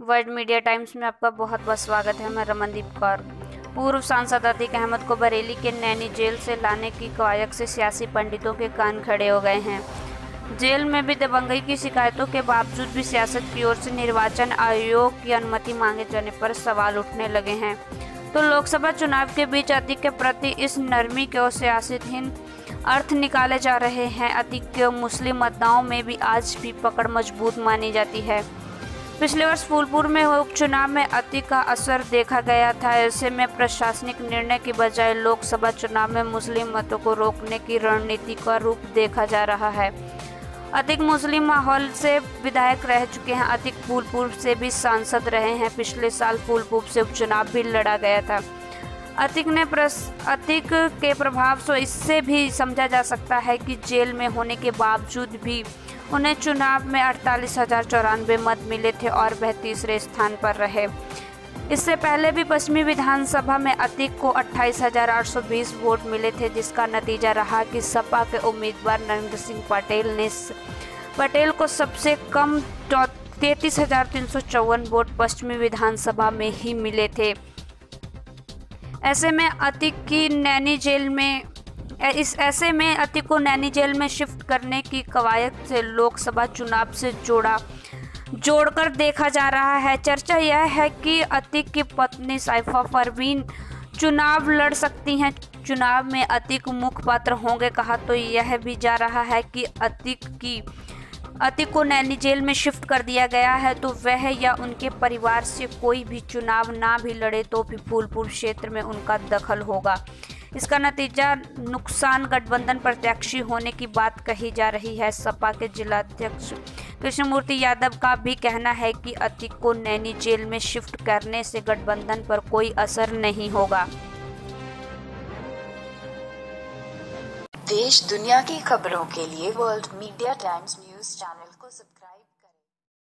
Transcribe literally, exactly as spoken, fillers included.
World Media times में आपका बहुत बहुत स्वागत है। मैं रमनदीप कौर। पूर्व सांसद अतीक अहमद को बरेली के नैनी जेल से लाने की कवायद से सियासी पंडितों के कान खड़े हो गए हैं। जेल में भी दबंगई की शिकायतों के बावजूद भी सियासत की ओर से निर्वाचन आयोग की अनुमति मांगे जाने पर सवाल उठने लगे हैं। तो लोकसभा चुनाव के बीच अतीक के प्रति इस नरमी के और सियासतहीन अर्थ निकाले जा रहे हैं। अतीक के मुस्लिम मतदाताओं में भी आज भी पकड़ मजबूत मानी जाती है। पिछले वर्ष फूलपुर में हुए उपचुनाव में अतीक का असर देखा गया था। ऐसे में प्रशासनिक निर्णय की बजाय लोकसभा चुनाव में मुस्लिम मतों को रोकने की रणनीति का रूप देखा जा रहा है। अतीक मुस्लिम माहौल से विधायक रह चुके हैं। अतीक फूलपुर से भी सांसद रहे हैं। पिछले साल फूलपुर से उपचुनाव भी लड़ा गया था। अतीक ने प्रस अतीक के प्रभाव से इससे भी समझा जा सकता है कि जेल में होने के बावजूद भी उन्हें चुनाव में अड़तालीस हजार चौरानवे मत मिले थे और वह तीसरे स्थान पर रहे। इससे पहले भी पश्चिमी विधानसभा में अतीक को अट्ठाईस हजार आठ सौ बीस वोट मिले थे, जिसका नतीजा रहा कि सपा के उम्मीदवार नरेंद्र सिंह पटेल ने पटेल को सबसे कम तैंतीस हजार तीन सौ चौवन वोट पश्चिमी विधानसभा में ही मिले थे। ऐसे में अतीक की नैनी जेल में इस ऐसे में अतीक को नैनी जेल में शिफ्ट करने की कवायद से लोकसभा चुनाव से जोड़ा जोड़कर देखा जा रहा है। चर्चा यह है कि अतीक की पत्नी साइफा परवीन चुनाव लड़ सकती हैं। चुनाव में अतीक मुख्य पात्र होंगे। कहा तो यह भी जा रहा है कि अतीक की अतीक को नैनी जेल में शिफ्ट कर दिया गया है तो वह या उनके परिवार से कोई भी चुनाव ना भी लड़े तो भी फूलपुर क्षेत्र में उनका दखल होगा। इसका नतीजा नुकसान गठबंधन प्रत्याशी होने की बात कही जा रही है। सपा के जिलाध्यक्ष कृष्णमूर्ति यादव का भी कहना है कि अतीक को नैनी जेल में शिफ्ट करने से गठबंधन पर कोई असर नहीं होगा। देश दुनिया की खबरों के लिए World Media Times News channel